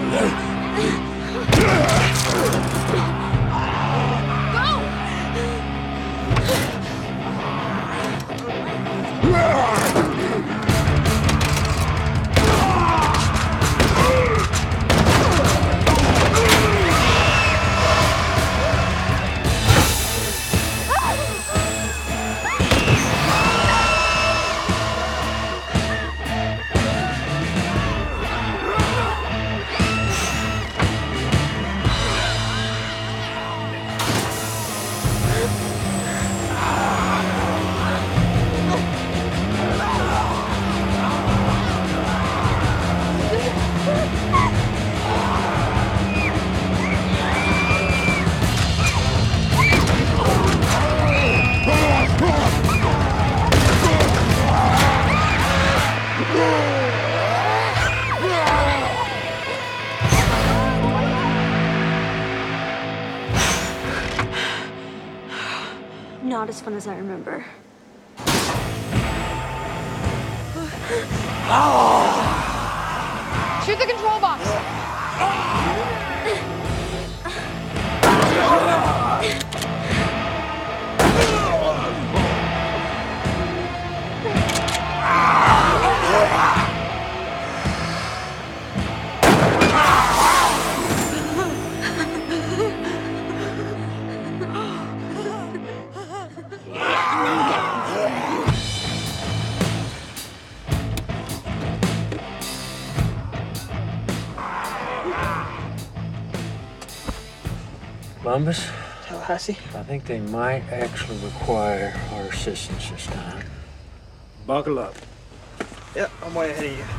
Not as fun as I remember. Shoot the control box! Columbus? Tallahassee? I think they might actually require our assistance this time. Buckle up. Yep, I'm way ahead of you.